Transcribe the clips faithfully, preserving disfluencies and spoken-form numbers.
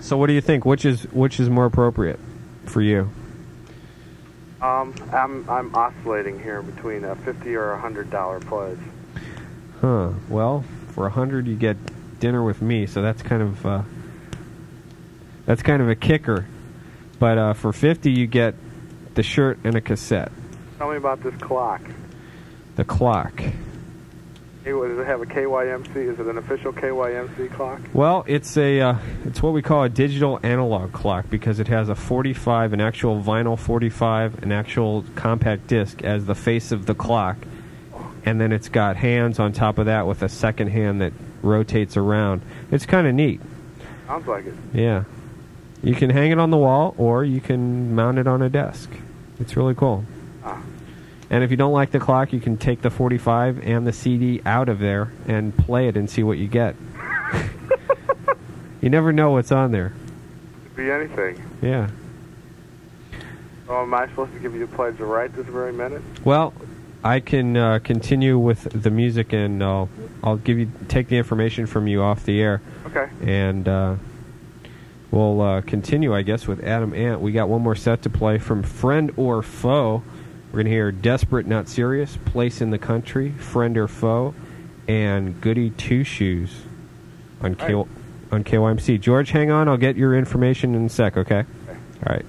So what do you think? Which is which is more appropriate for you? Um, I'm I'm oscillating here between a fifty or a hundred dollar pledge. Huh. Well, for a hundred you get dinner with me, so that's kind of uh, that's kind of a kicker. But uh, for fifty you get the shirt and a cassette. Tell me about this clock. The clock. Hey, what, does it have a K Y M C? Is it an official K Y M C clock? Well, it's a uh, it's what we call a digital analog clock because it has a forty-five, an actual vinyl forty-five, an actual compact disc as the face of the clock, and then it's got hands on top of that with a second hand that rotates around. It's kind of neat. Sounds like it. Yeah. You can hang it on the wall or you can mount it on a desk. It's really cool. Ah. And if you don't like the clock, you can take the forty-five and the C D out of there and play it and see what you get. You never know what's on there. Could be anything. Yeah. So am I supposed to give you the pledge right this very minute? Well, I can uh, continue with the music and I'll, I'll give you take the information from you off the air. Okay. And uh, we'll uh, continue, I guess, with Adam Ant. We got one more set to play from Friend or Foe. We're going to hear Desperate Not Serious, Place in the Country, Friend or Foe, and Goody Two Shoes on, K- right. on K Y M C. George, hang on. I'll get your information in a sec, okay? Okay. All right.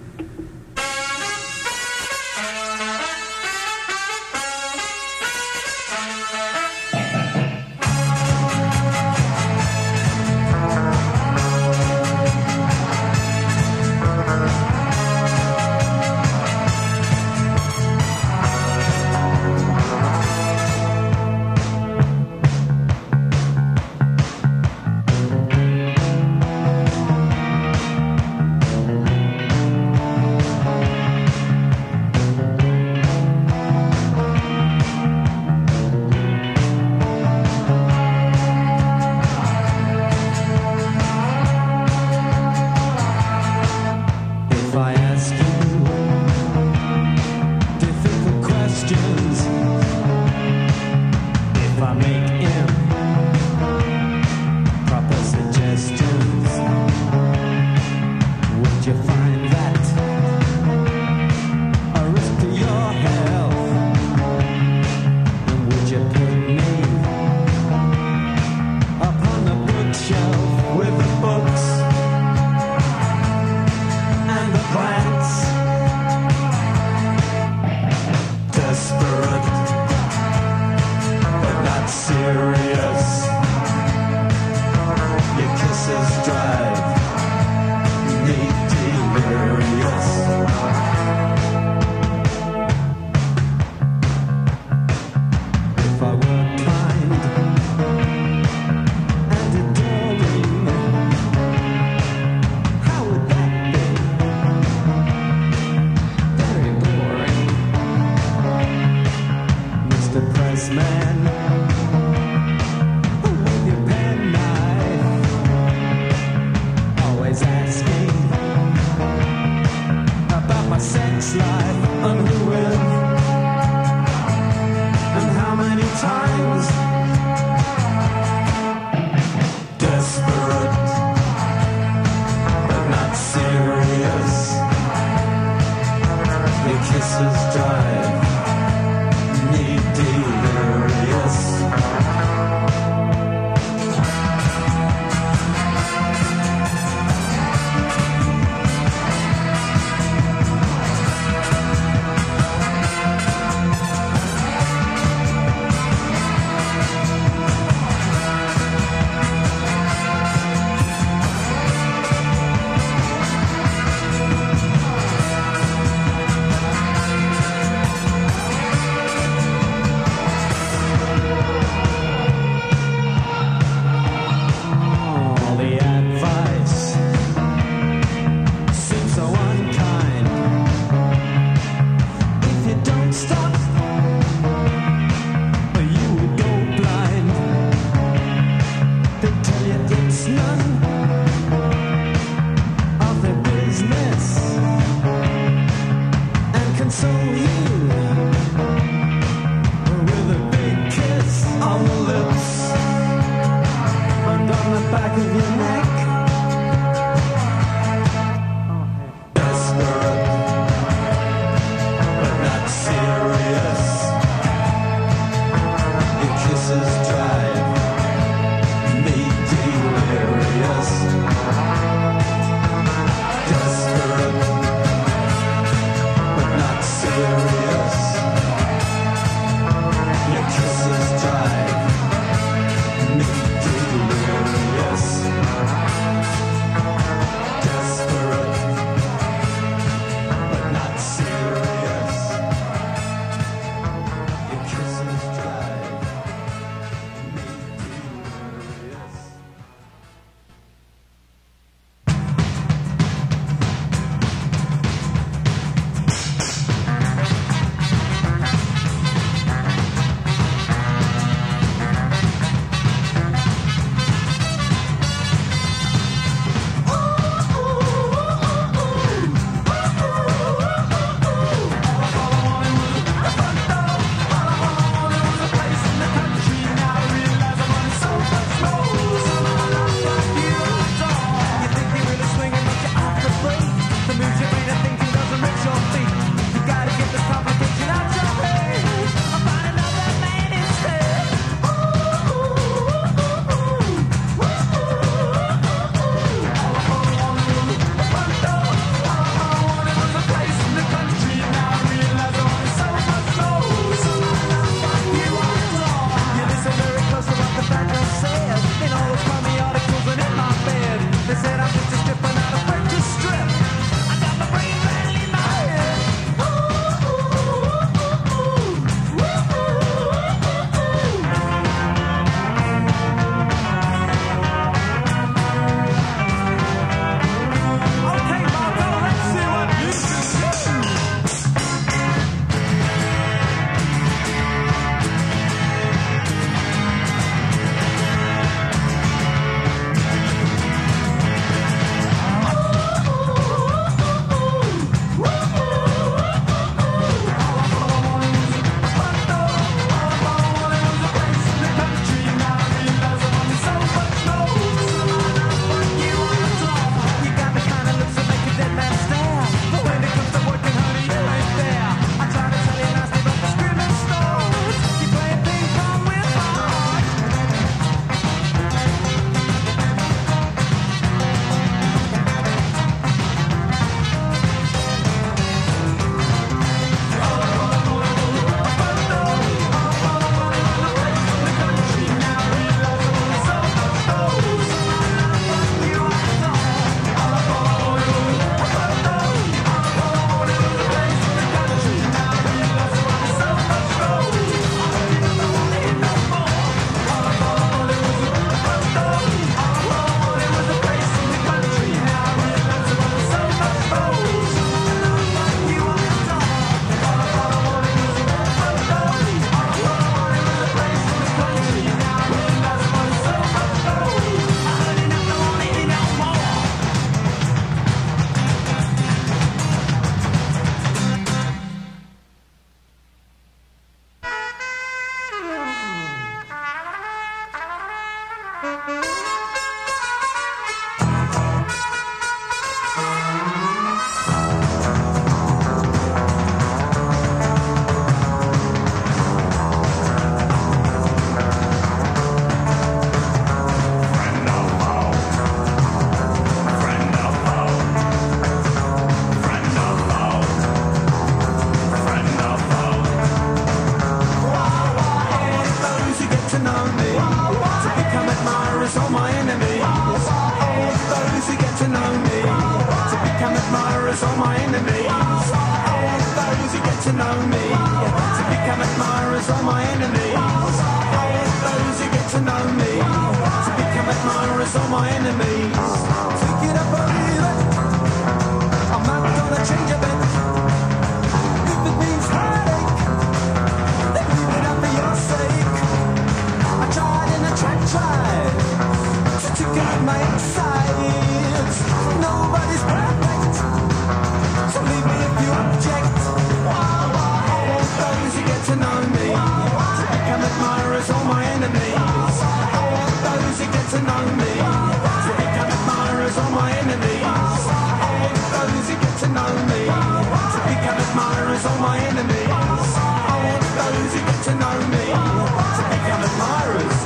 all my enemies. All those who get to know me, to become admirers of my enemies. All those who get to know me, to become admirers of my enemies. Take it up or leave it, I'm not gonna change a bit. If it means heartache, then leave it up for your sake. I tried and I tried, tried to take out my insides. Nobody's perfect, so leave me if you object. All those who get to know me, to become admirers of my enemies. All those who get to know me, to become admirers of my enemies. All those who get to know me, to become admirers of my enemies. All those who get to know me, to become admirers.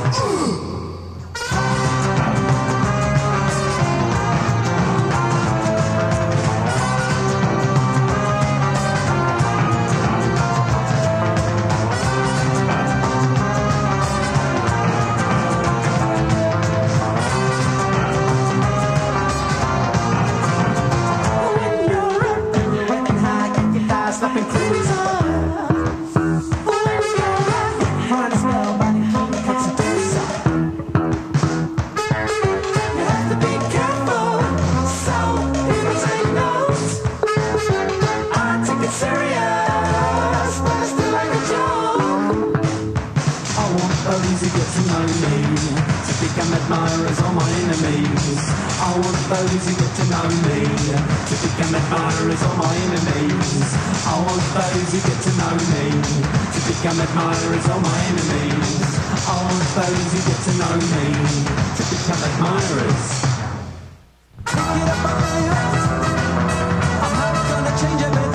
Slapping cruise on. Might as well buy cuts and doors up. You have to be careful, so people take notes. I take it serious, but I still like a joke. I want those who get to know me, to become admirers of my enemies. I want those who get to know me, to become admirers of my enemies. I want those who get to know me, to become admirers of my enemies. I want those who get to know me, to become admirers. Pick it up or leave it, I'm not gonna change a bit.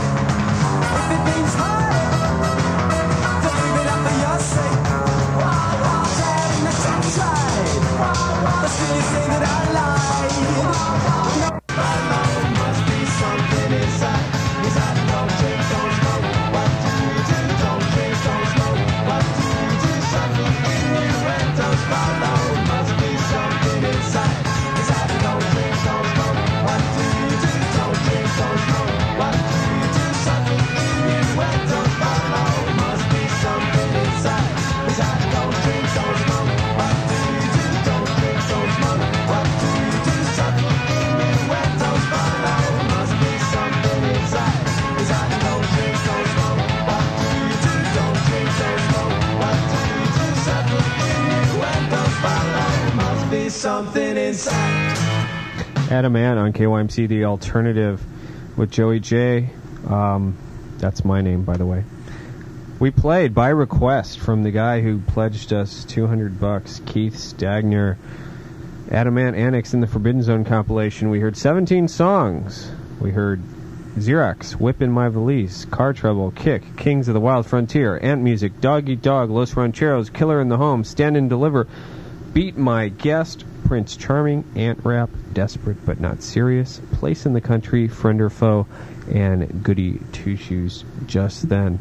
If it means hard, to leave it up for your sake. Tried and I tried, tried, but still you say that I lied. No, alone must be something inside. Is that don't drink, don't smoke? What do you do? Don't drink, don't smoke. What do you do? Something innuendos follow. Must be something inside. Is that don't drink, don't smoke? What do you do? Don't drink, don't smoke. What do you do? Something innuendos follow. Must be something inside. Is that don't drink, don't smoke? What do you do? Don't drink, don't smoke. What do you do? Something innuendos follow. Must be something inside. Is that don't drink, don't smoke? What do you do? Don't drink, don't smoke. What do you do? Something innuendos follow. Must be something inside. Adam Ant on K Y M C, The Alternative, with Joey J. Um, that's my name, by the way. We played by request from the guy who pledged us two hundred bucks, Keith Stagner. Adam Ant Annex in the Forbidden Zone compilation. We heard seventeen songs. We heard Xerox, Whip in My Valise, Car Trouble, Kick, Kings of the Wild Frontier, Ant Music, Dog Eat Dog, Los Rancheros, Killer in the Home, Stand and Deliver, Beat My Guest, Prince Charming, Ant Rap, Desperate But Not Serious, Place in the Country, Friend or Foe, and Goody Two Shoes Just Then.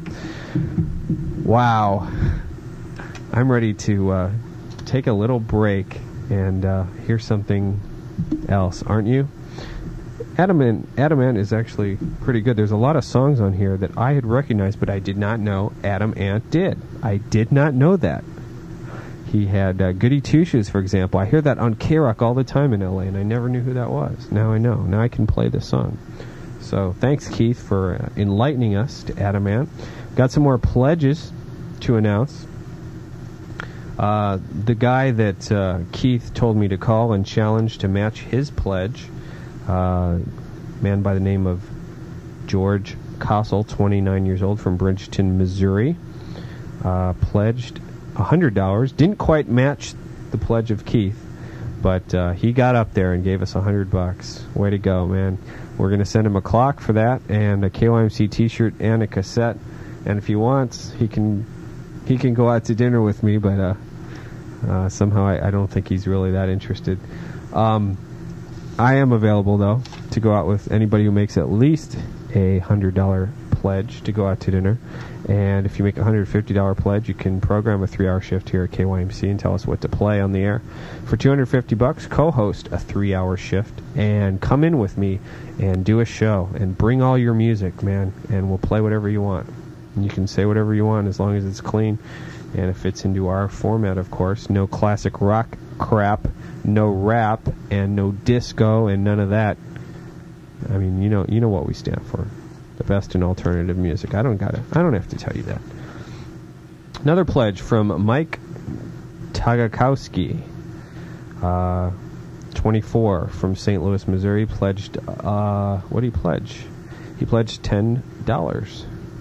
Wow. I'm ready to uh, take a little break and uh, hear something else, aren't you? Adam Ant, Adam Ant is actually pretty good. There's a lot of songs on here that I had recognized, but I did not know Adam Ant did. I did not know that. He had uh, Goody Two Shoes, for example. I hear that on K-Rock all the time in L A, and I never knew who that was. Now I know. Now I can play the song. So thanks, Keith, for uh, enlightening us to Adam Ant. Got some more pledges to announce. Uh, the guy that uh, Keith told me to call and challenge to match his pledge, uh, man by the name of George Kazul, twenty-nine years old, from Bridgeton, Missouri, uh, pledged one hundred dollars. Didn't quite match the pledge of Keith, but uh, he got up there and gave us one hundred bucks. Way to go, man. We're going to send him a clock for that, and a K Y M C t-shirt and a cassette. And if he wants, he can he can go out to dinner with me, but uh, uh, somehow I, I don't think he's really that interested. Um, I am available, though, to go out with anybody who makes at least a one hundred dollars pledge to go out to dinner. And if you make a one hundred fifty dollars pledge, you can program a three-hour shift here at K Y M C and tell us what to play on the air. For two hundred fifty bucks, co-host a three-hour shift and come in with me and do a show and bring all your music, man, and we'll play whatever you want. And you can say whatever you want as long as it's clean and it fits into our format, of course. No classic rock crap, no rap, and no disco, and none of that. I mean, you know, you know what we stand for. The best in alternative music. I don't gotta. I don't have to tell you that. Another pledge from Mike Taikowski, uh, twenty-four, from Saint Louis, Missouri. Pledged. Uh, what did he pledge? He pledged ten dollars.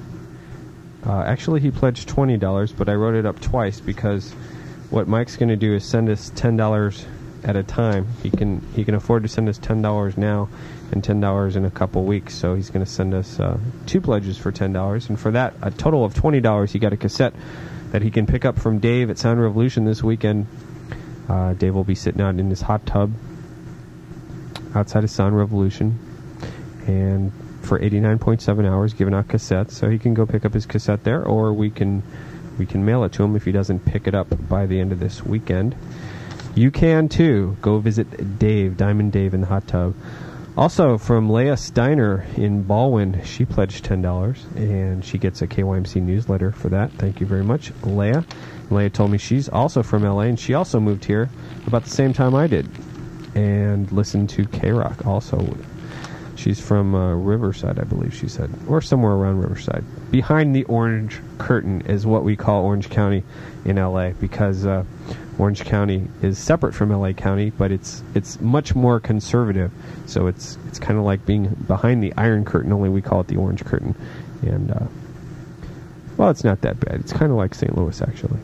Uh, actually, he pledged twenty dollars, but I wrote it up twice because what Mike's going to do is send us ten dollars at a time. He can he can afford to send us ten dollars now and ten dollars in a couple weeks, so he's going to send us uh, two pledges for ten dollars, and for that, a total of twenty dollars. He got a cassette that he can pick up from Dave at Sound Revolution this weekend. Uh, Dave will be sitting out in his hot tub outside of Sound Revolution, and for eighty-nine point seven hours giving out cassettes, so he can go pick up his cassette there, or we can we can mail it to him if he doesn't pick it up by the end of this weekend. You can too. Go visit Dave, Diamond Dave in the hot tub. Also, from Leia Steiner in Ballwin, she pledged ten dollars, and she gets a K Y M C newsletter for that. Thank you very much, Leia. Leia told me she's also from L A, and she also moved here about the same time I did, and listened to K-Rock also. She's from uh, Riverside, I believe she said, or somewhere around Riverside. Behind the orange curtain is what we call Orange County in L A, because uh, Orange County is separate from L A County, but it's it's much more conservative. So it's it's kind of like being behind the Iron Curtain, only we call it the Orange Curtain. And, uh, well, it's not that bad. It's kind of like Saint Louis, actually.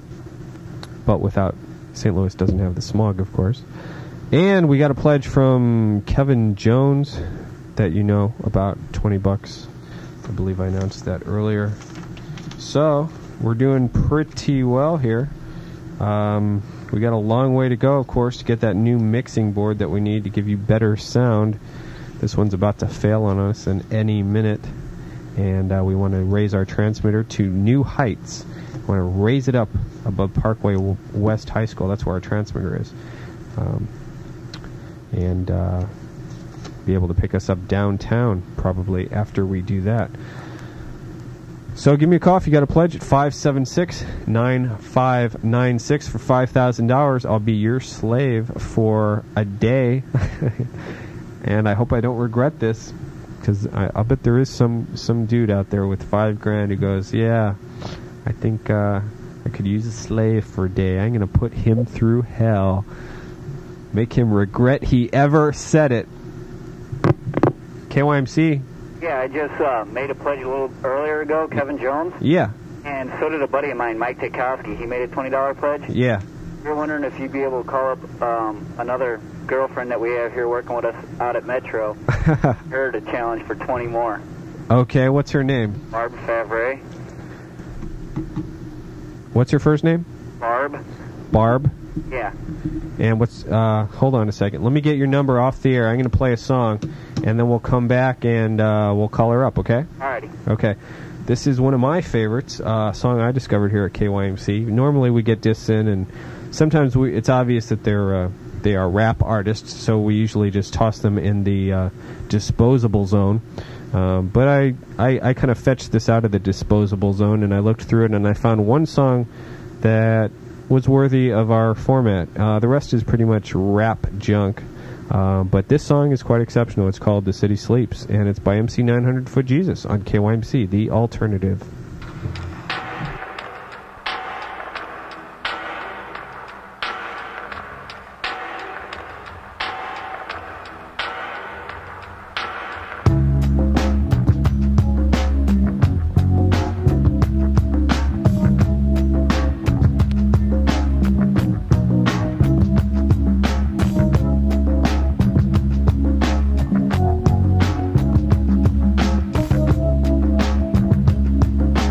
But without, Saint Louis doesn't have the smog, of course. And we got a pledge from Kevin Jones that you know about, twenty bucks. I believe I announced that earlier. So, we're doing pretty well here. Um, we got a long way to go, of course, to get that new mixing board that we need to give you better sound. This one's about to fail on us in any minute, and uh, we want to raise our transmitter to new heights. We want to raise it up above Parkway West High School. That's where our transmitter is. Um, and uh, be able to pick us up downtown probably after we do that. So give me a call if you got a pledge at five seven six, nine five nine six for five thousand dollars. I'll be your slave for a day. And I hope I don't regret this, because I, I'll bet there is some, some dude out there with five grand who goes, yeah, I think uh, I could use a slave for a day. I'm going to put him through hell. Make him regret he ever said it. K Y M C. Yeah, I just uh, made a pledge a little earlier ago, Kevin Jones. Yeah. And so did a buddy of mine, Mike Taikowski. He made a twenty dollars pledge. Yeah. You're wondering if you'd be able to call up um, another girlfriend that we have here working with us out at Metro. Her to challenge for twenty more. Okay, what's her name? Barb Favre. What's her first name? Barb. Barb? Yeah. And what's, uh, hold on a second. Let me get your number off the air. I'm going to play a song, and then we'll come back and uh, we'll call her up, okay? Alrighty. Okay. This is one of my favorites, a uh, song I discovered here at K Y M C. Normally we get discs in, and sometimes we, it's obvious that they're uh, they are rap artists, so we usually just toss them in the uh, disposable zone. Um, but I, I, I kind of fetched this out of the disposable zone, and I looked through it, and I found one song that was worthy of our format. Uh, the rest is pretty much rap junk. Uh, but this song is quite exceptional. It's called The City Sleeps, and it's by M C nine hundred Foot Jesus on K Y M C, the alternative. Thank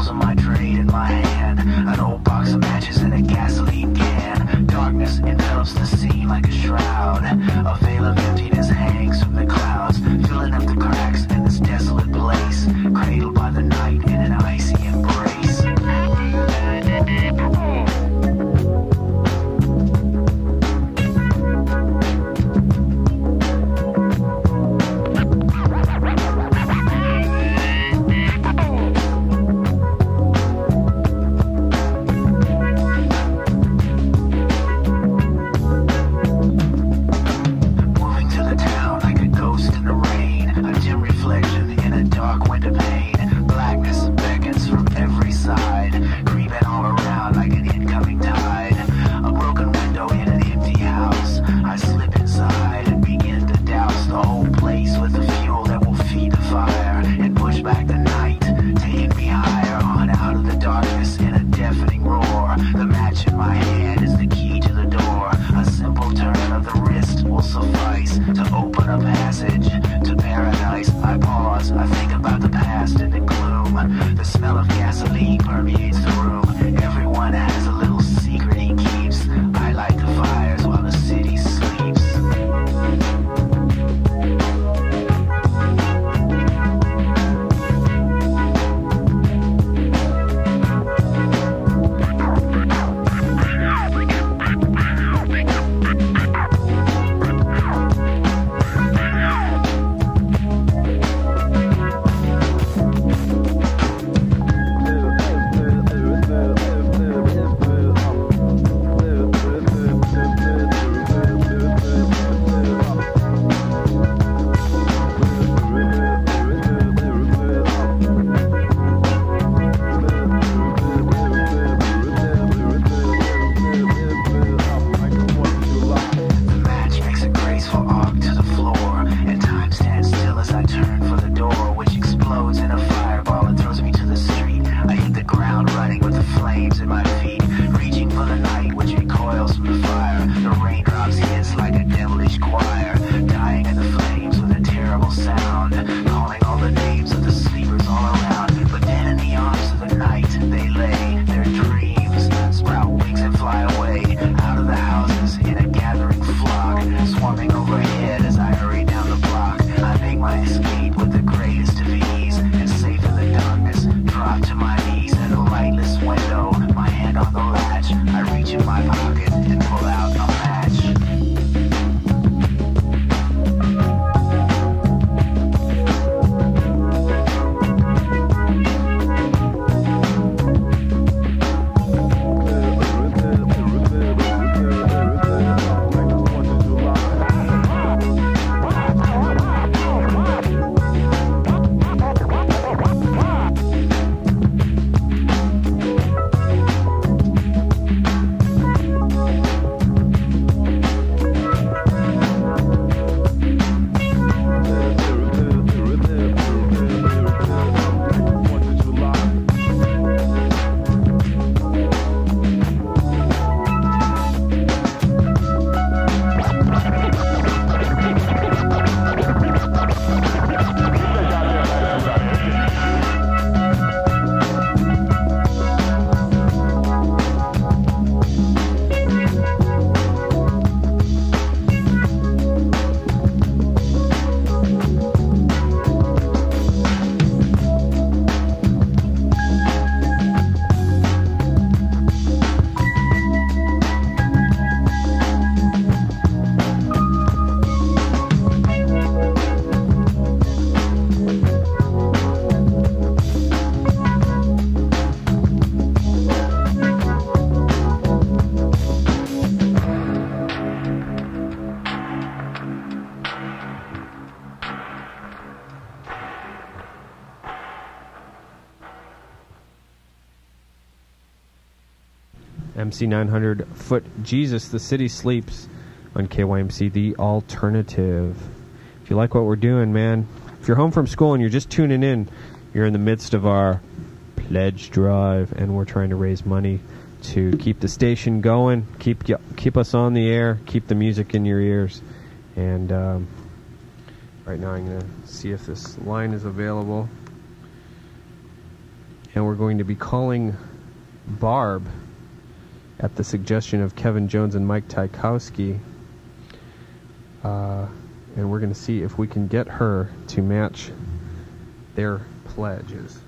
balls of my trade in my hand, an old box of matches and a gasoline can. Darkness envelops the scene like a shroud. A veil of emptiness hangs from the clouds, filling up the cracks in this desolate place, cradled by the night in an icy embrace. M C nine hundred Foot Jesus, The City Sleeps on K Y M C, The Alternative. If you like what we're doing, man, if you're home from school and you're just tuning in, you're in the midst of our pledge drive, and we're trying to raise money to keep the station going, keep keep us on the air, keep the music in your ears. And um, right now I'm going to see if this line is available. and we're going to be calling Barb at the suggestion of Kevin Jones and Mike Taikowski. Uh, and we're going to see if we can get her to match their pledges.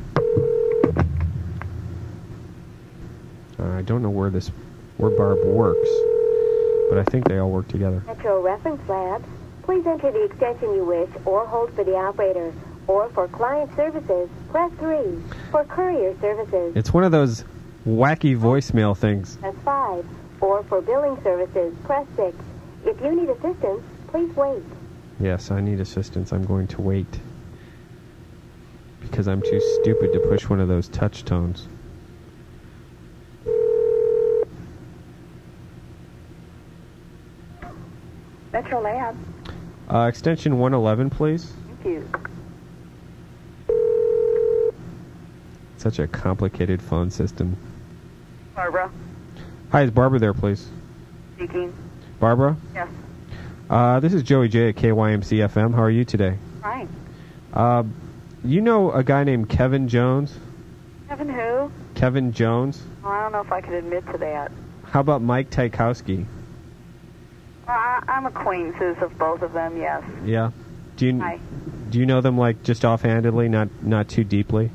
Uh, I don't know where this, where Barb works, but I think they all work together. Metro Reference Lab. Please enter the extension you wish or hold for the operator. Or for client services, press three. For courier services, It's one of those wacky voicemail things. press five. Or for billing services, press six. If you need assistance, please wait. Yes, I need assistance. I'm going to wait. Because I'm too stupid to push one of those touch tones. Metro Lab. Uh, extension one eleven, please. Thank you. Such a complicated phone system. Barbara. Hi, is Barbara there, please? Speaking. Barbara? Yes. Uh, this is Joey J at K Y M C F M. How are you today? Fine. Uh, you know a guy named Kevin Jones? Kevin who? Kevin Jones? Well, I don't know if I could admit to that. How about Mike Taikowski? Well, I, I'm acquaintances of both of them, yes. Yeah. Do you Hi. do you know them like just offhandedly, not not too deeply?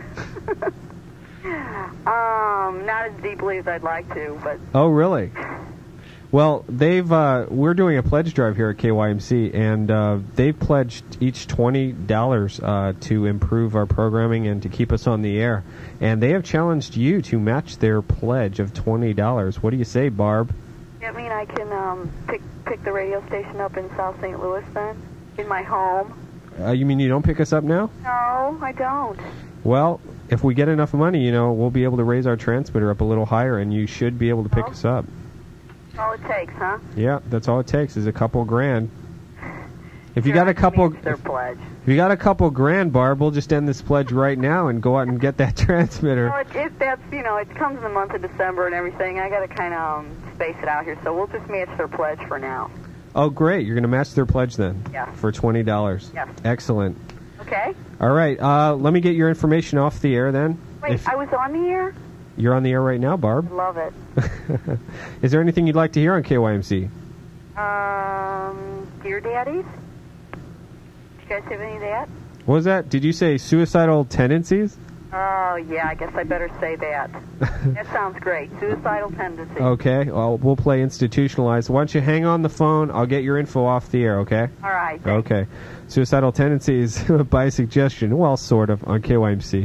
Um, not as deeply as I'd like to, but Oh, really? Well, they've uh, we're doing a pledge drive here at K Y M C, and uh, they've pledged each twenty dollars uh, to improve our programming and to keep us on the air. And they have challenged you to match their pledge of twenty dollars. What do you say, Barb? I mean, I can um, pick pick the radio station up in South Saint Louis then, in my home. Uh, you mean you don't pick us up now? No, I don't. Well, if we get enough money, you know, we'll be able to raise our transmitter up a little higher, and you should be able to pick Oh. us up. That's all it takes, huh? Yeah, that's all it takes is a couple grand. If you got a couple, It's their pledge. if you got a couple grand, Barb, we'll just end this pledge right now and go out and get that transmitter. Well, it, it, that's, you know, it comes in the month of December and everything. I got to kind of um, space it out here, so we'll just match their pledge for now. Oh, great! You're going to match their pledge then? Yeah. For twenty dollars. Yes. Excellent. Okay? All right. Uh, let me get your information off the air then. Wait, If I was on the air? you're on the air right now, Barb. Love it. Is there anything you'd like to hear on K Y M C? Um, Dear Daddies? Do you guys have any of that? What was that? Did you say suicidal tendencies? Oh, yeah, I guess I better say that. That sounds great. Suicidal tendencies. Okay. Well, we'll play institutionalized. Why don't you hang on the phone? I'll get your info off the air, okay? All right. thanks. Okay. Suicidal tendencies by suggestion. Well, sort of, on K Y M C.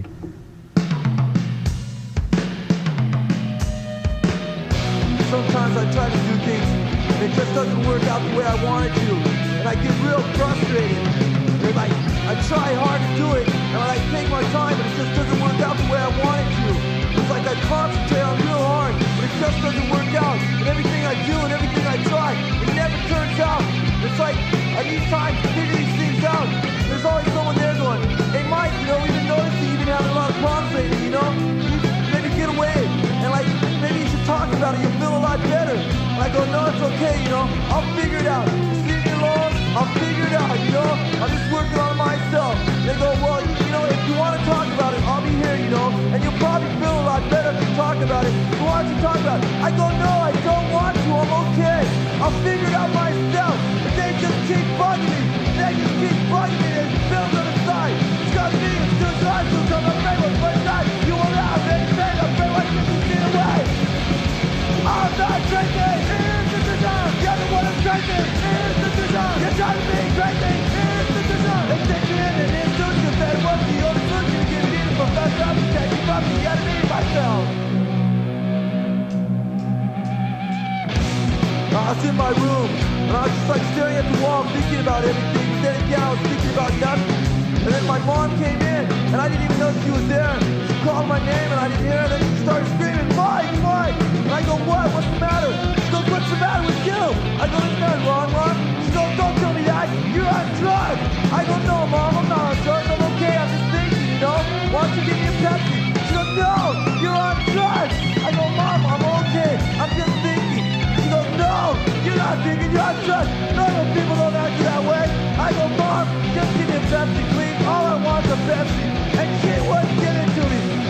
Sometimes I try to do things and it just doesn't work out the way I want it to. And I get real frustrated. And like, I try hard to do it and I like, take my time, but it just doesn't work out the way I want it to. It's like I concentrate on real hard, but it just doesn't work out. And everything I do and everything I try, it never turns out. It's like I need time to figure these things out. There's always someone there going, hey Mike, you know, we've been noticing you've been having a lot of problems lately, you know? You maybe get away and like, maybe you should talk about it, you'll feel a lot better. And I go, no, it's okay, you know, I'll figure it out. Just leave me alone, I'll figure it out, you know? I'm just working on it myself. They go, well, you know, if you want to talk about it, I'll be here, you know? And you'll probably feel a lot better if you talk about it. So why don't you talk about it? I go, no, I don't want to, I'm okay. I'll figure it out myself. But they just keep bugging me. They just keep bugging me and build on the side. It's got me, it's two guys who come up, right, but not you around, baby, baby, I'm very much get away. I'm not drinking, here's the design. You're the one I'm drinking, here's the design. You're trying to be drinking, here's the design. They take me in and then soon you said, what's the only solution to get it in from that job to take me from the enemy myself. I was in my room, and I was just like staring at the wall, thinking about everything, sitting down, thinking about nothing. And then my mom came in, and I didn't even know she was there. She called my name, and I didn't hear her, and then she started screaming, Mike, Mike! And I go, what? What's the matter? She goes, what's the matter with you? I go, there's nothing wrong, Mom. She goes, don't tell me that. You're on drugs. I go, no, Mom, I'm not on drugs. I'm okay. I'm just thinking, you know? Why don't you give me a Pepsi? She goes, no, you're on drugs. I go, Mom, I'm okay. I'm just thinking. She goes, no, you're not thinking, you're on drugs. Normal people don't act that way. I go, Mom, just give me a Pepsi, please. All I want is a Pepsi. And she wouldn't give it to me.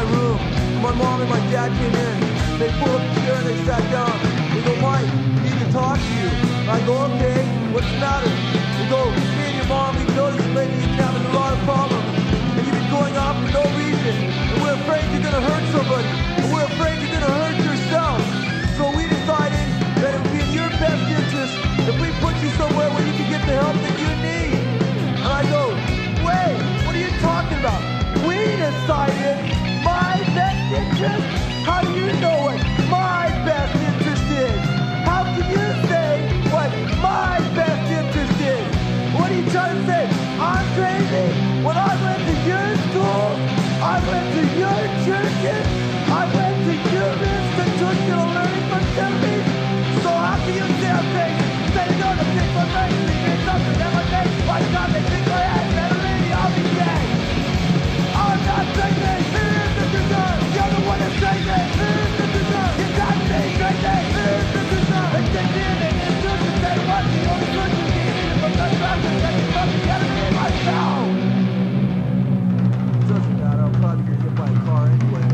my room. My mom and my dad came in. They pulled up the chair and they sat down. They go, Mike, we need to talk to you. I go, okay, what's the matter? They go, me and your mom, we've noticed lately you've been having a lot of problems. And you've been going off for no reason. And we're afraid you're going to hurt somebody. And we're afraid you're going to hurt yourself. So we decided that it would be in your best interest if we put you somewhere where you can get the help that you need. And I go, wait, what are you talking about? We decided my best interest? How do you know what my best interest is? How can you say what my best interest is? What are you trying to say? I'm crazy? When I went to your school, I went to your churches, I went to your institutional learning facilities. So how can you say I'm crazy? Say no to pick my legs, it's something that my legs, by the time they think my head, better lady, I'll be dead. I'm not crazy, here's the design. You're the one that's crazy, here's the design. You got me crazy, here's the design. It's the D N A, it's just the same one. The only good you need is from the doctor that you fucking get it in myself. Doesn't matter, I'm probably gonna get my car anyway.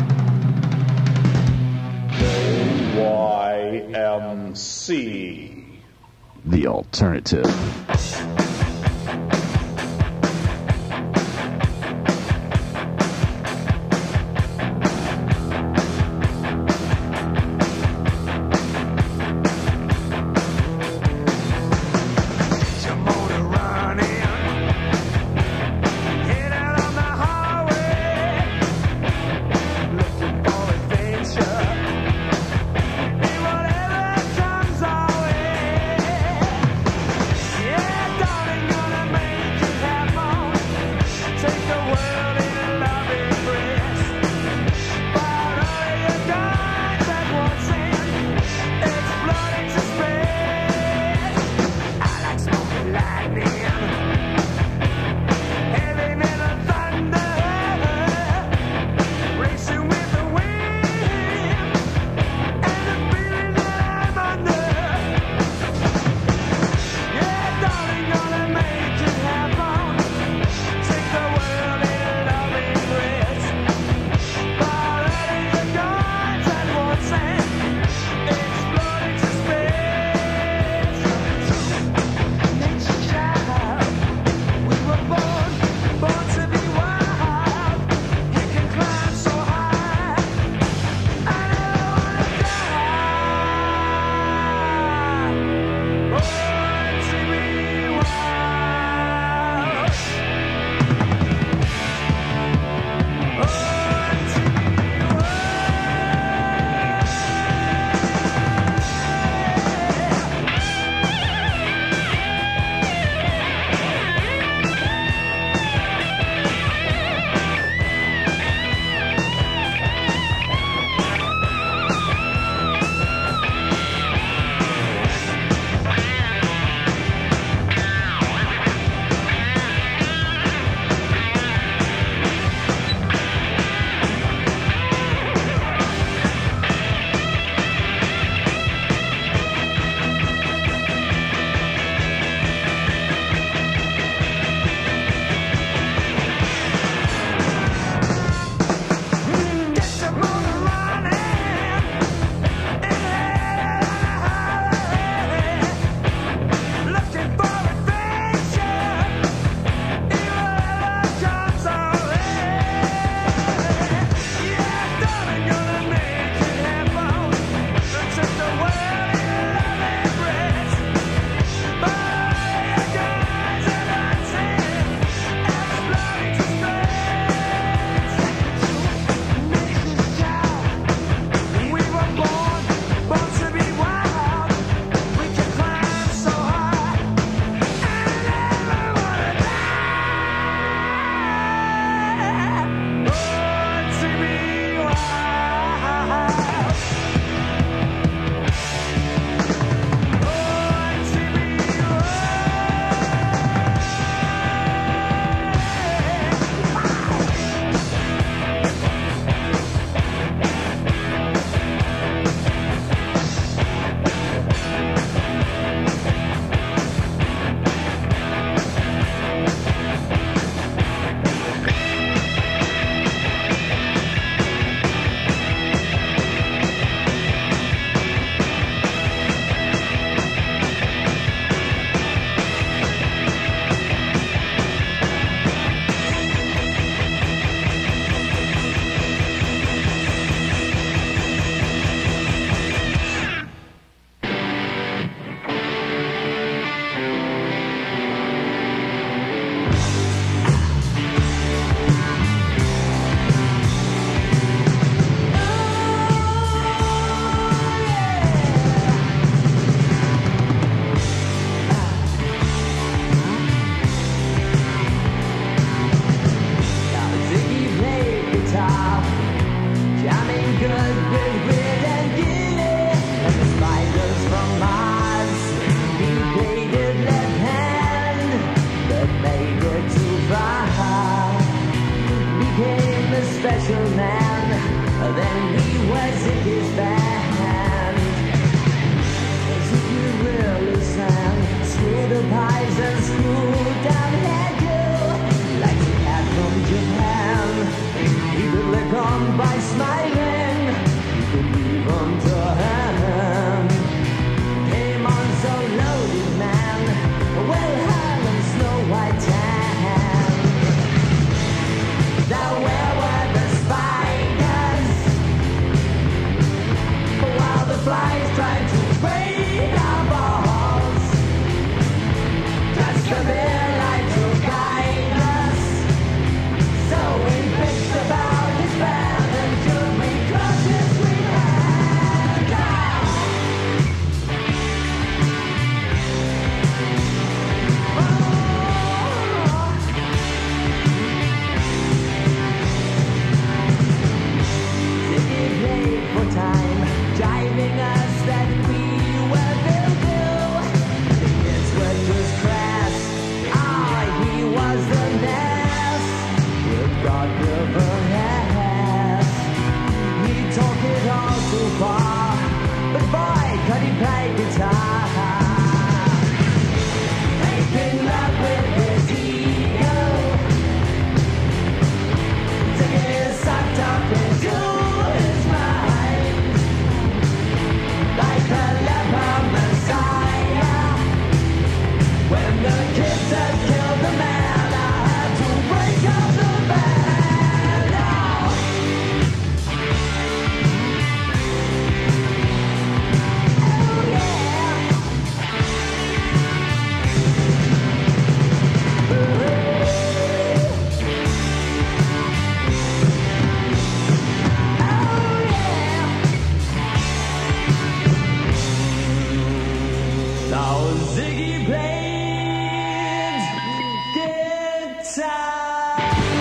K Y M C. The alternative. Yeah! good with grit and giddy, and the spiders from Mars. He played it left hand, but made it too far. Became a special man, then he was in his band. Ziggy really sang, screwed up eyes and screwed down hairdo, like a cat from Japan. He could lick on by smiling, he could leave on to hand. Came on so loaded, man, well hung and snow white tan. Now where were the spiders? While the flies tried to break our balls, just a bit like to guide us. So we bitched about his band until we got his sweet hand. Ziggy played for time, jiving us that we were Bill. The kids were just crass. Ah, he was the nest with God given ass. He took it all too far, but boy, could he play guitar. Making love with his ego, Ziggy sucked up into his mind like a leper messiah. When the kids had killed the man, I had to break up the band. Oh yeah. Now Ziggy plays guitar.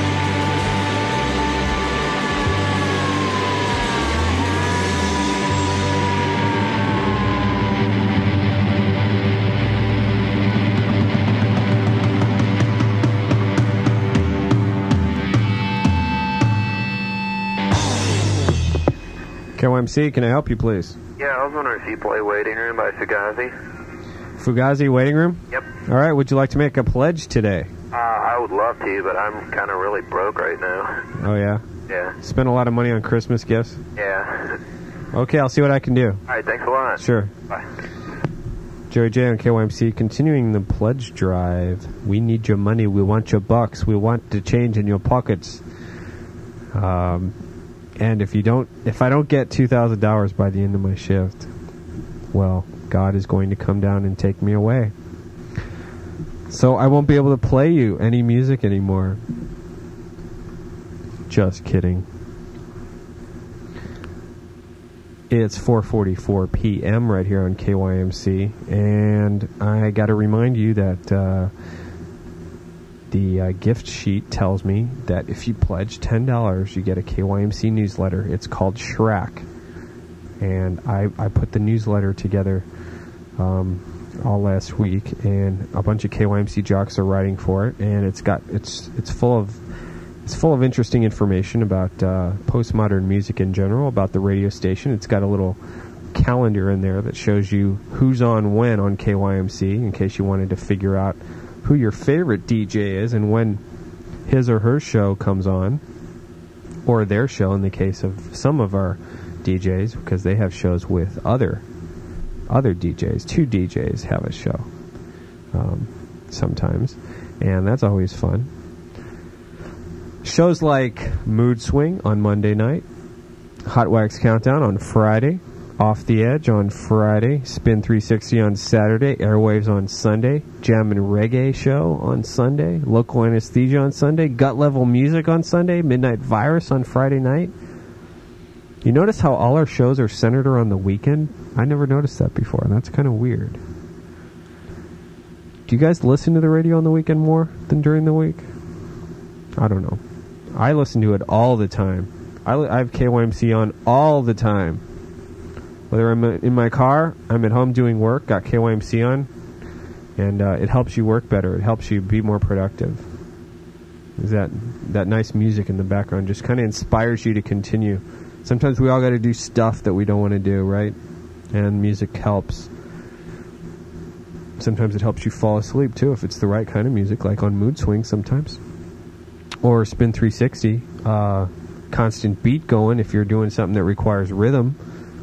K Y M C, can I help you, please? Yeah, I was wondering if you play Waiting Room by Fugazi. Fugazi Waiting Room? Yep. All right, would you like to make a pledge today? Uh, I would love to, but I'm kind of really broke right now. Oh, yeah? Yeah. Spent a lot of money on Christmas gifts? Yeah. Okay, I'll see what I can do. All right, thanks a lot. Sure. Bye. Joey J on K Y M C, continuing the pledge drive. We need your money. We want your bucks. We want the change in your pockets. Um, and if you don't, if I don't get two thousand dollars by the end of my shift, well, God is going to come down and take me away. So I won't be able to play you any music anymore. Just kidding. It's four forty-four p.m. right here on K Y M C, and I got to remind you that uh, the uh, gift sheet tells me that if you pledge ten dollars, you get a K Y M C newsletter. It's called Shrak, and I, I put the newsletter together um, all last week, and a bunch of K Y M C jocks are writing for it, and it's got it's it's full of It's full of interesting information about uh, postmodern music in general, about the radio station. It's got a little calendar in there that shows you who's on when on K Y M C, in case you wanted to figure out who your favorite D J is and when his or her show comes on, or their show in the case of some of our D Js, because they have shows with other other D Js. Two D Js have a show um, sometimes, and that's always fun. Shows like Mood Swing on Monday night, Hot Wax Countdown on Friday, Off the Edge on Friday, Spin three sixty on Saturday, Airwaves on Sunday, Jammin Reggae Show on Sunday, Local Anesthesia on Sunday, Gut Level Music on Sunday, Midnight Virus on Friday night. You notice how all our shows are centered around the weekend? I never noticed that before. That's kind of weird. Do you guys listen to the radio on the weekend more than during the week? I don't know. I listen to it all the time. I, I have K Y M C on all the time. Whether I'm in my car, I'm at home doing work, got K Y M C on, and uh, it helps you work better. It helps you be more productive. Is that that nice music in the background just kind of inspires you to continue. Sometimes we all got to do stuff that we don't want to do, right? And music helps. Sometimes it helps you fall asleep too if it's the right kind of music, like on Mood Swings sometimes. Or Spin three sixty, uh, constant beat going if you're doing something that requires rhythm,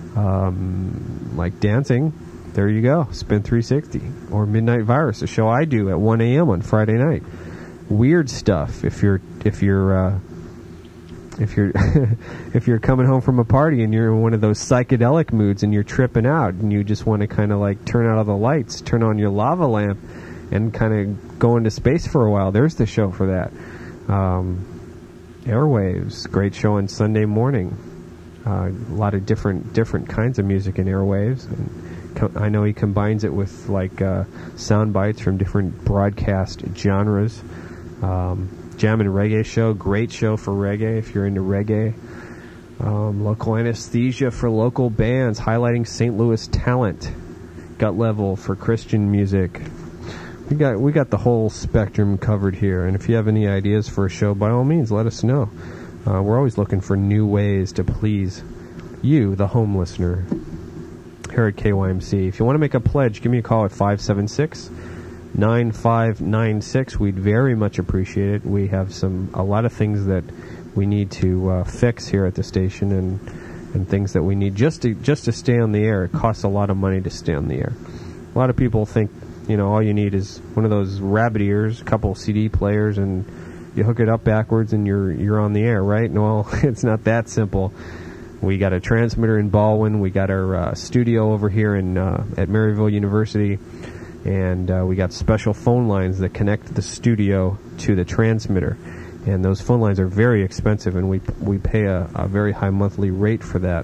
um, like dancing. There you go, Spin three sixty. Or Midnight Virus, a show I do at one a.m. on Friday night. Weird stuff if you're if you're uh, if you're if you're coming home from a party and you're in one of those psychedelic moods and you're tripping out and you just want to kind of like turn out all the lights, turn on your lava lamp, and kind of go into space for a while. There's the show for that. Um, Airwaves, great show on Sunday morning. Uh, a lot of different different kinds of music in Airwaves. And co- I know he combines it with like uh, sound bites from different broadcast genres. Um, Jammin Reggae show, great show for reggae if you're into reggae. Um, local Anesthesia for local bands, highlighting Saint Louis talent. Gut Level for Christian music. We got we got the whole spectrum covered here, and if you have any ideas for a show, by all means, let us know. Uh, we're always looking for new ways to please you, the home listener, here at K Y M C. If you want to make a pledge, give me a call at five seven six, nine five nine six. We'd very much appreciate it. We have some a lot of things that we need to uh, fix here at the station, and and things that we need just to just to stay on the air. It costs a lot of money to stay on the air. A lot of people think, you know, all you need is one of those rabbit ears, a couple C D players, and you hook it up backwards and you're you're on the air, right? No, it's not that simple. We got a transmitter in Ballwin. We got our uh, studio over here in uh, at Maryville University, and uh, we got special phone lines that connect the studio to the transmitter. And those phone lines are very expensive, and we we pay a, a very high monthly rate for that.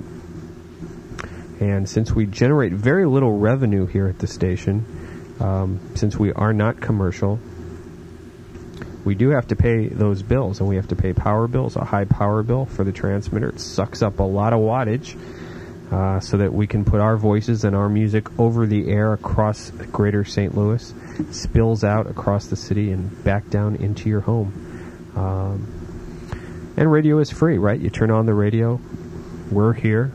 And since we generate very little revenue here at the station, um, since we are not commercial, we do have to pay those bills, and we have to pay power bills, a high power bill for the transmitter. It sucks up a lot of wattage uh, so that we can put our voices and our music over the air across greater Saint Louis, spills out across the city and back down into your home. Um, and radio is free, right? You turn on the radio, we're here.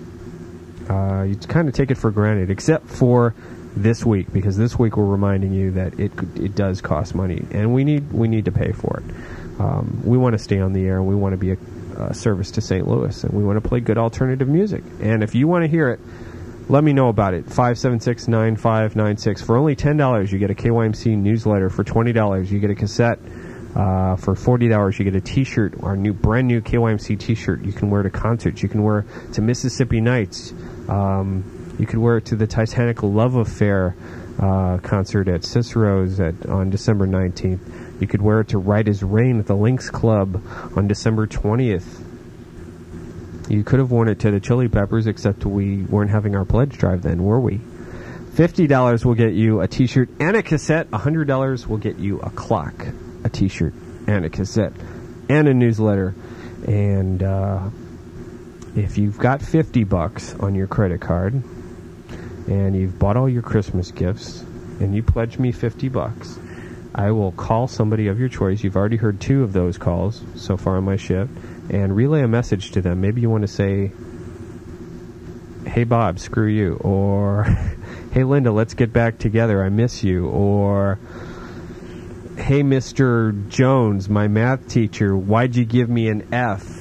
Uh, you kind of take it for granted, except for this week, because this week we're reminding you that it it does cost money, and we need we need to pay for it. Um, we want to stay on the air, and we want to be a, a service to Saint Louis, and we want to play good alternative music. And if you want to hear it, let me know about it. five seven six, nine five nine six. For only ten dollars, you get a K Y M C newsletter. For twenty dollars, you get a cassette. Uh, for forty dollars, you get a T-shirt, our new, brand new K Y M C T-shirt. You can wear to concerts. You can wear to Mississippi Nights. Um, you could wear it to the Titanic Love Affair uh, concert at Cicero's at, on December nineteenth. You could wear it to Right as Rain at the Lynx Club on December twentieth. You could have worn it to the Chili Peppers, except we weren't having our pledge drive then, were we? fifty dollars will get you a T-shirt and a cassette. one hundred dollars will get you a clock, a T-shirt, and a cassette, and a newsletter. And uh, if you've got fifty bucks on your credit card, and you've bought all your Christmas gifts, and you pledge me fifty bucks, I will call somebody of your choice. You've already heard two of those calls so far on my shift, and relay a message to them. Maybe you want to say, hey Bob, screw you, or hey Linda, let's get back together, I miss you, or hey Mister Jones, my math teacher, why'd you give me an F?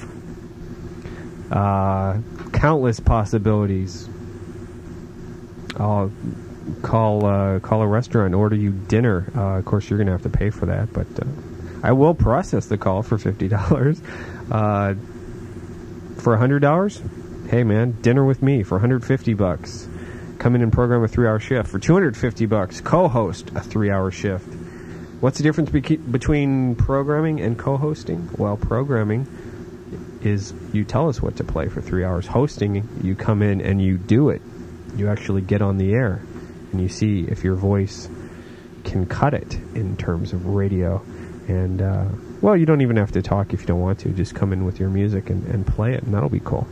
Uh, countless possibilities. I'll call uh, call a restaurant, order you dinner. Uh, of course, you're going to have to pay for that, but uh, I will process the call for fifty dollars. Uh, for one hundred dollars, hey man, dinner with me for one hundred fifty bucks. Come in and program a three-hour shift. For two hundred fifty bucks, co-host a three-hour shift. What's the difference be- between programming and co-hosting? Well, programming is you tell us what to play for three hours. Hosting, you come in and you do it. You actually get on the air, and you see if your voice can cut it in terms of radio. And uh, Well, you don't even have to talk if you don't want to. Just come in with your music and, and play it, and that'll be cool.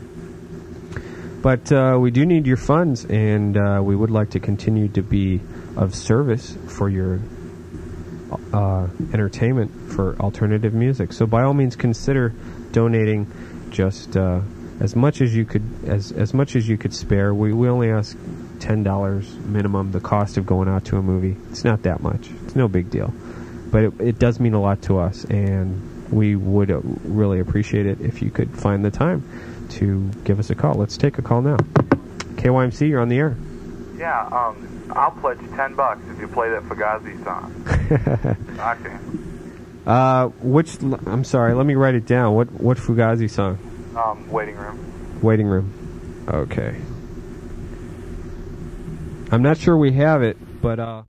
But uh, we do need your funds, and uh, we would like to continue to be of service for your uh, entertainment for alternative music. So by all means, consider donating just uh, as much as you could as as much as you could spare. We we only ask ten dollars minimum, the cost of going out to a movie. It's not that much. It's no big deal. But it, it does mean a lot to us, and we would uh, really appreciate it if you could find the time to give us a call. Let's take a call now. K Y M C, you're on the air. Yeah, um, I'll pledge ten bucks if you play that Fugazi song. Okay. Uh, which, I'm sorry, let me write it down. What what Fugazi song? Um, Waiting Room. Waiting Room. Okay. I'm not sure we have it, but uh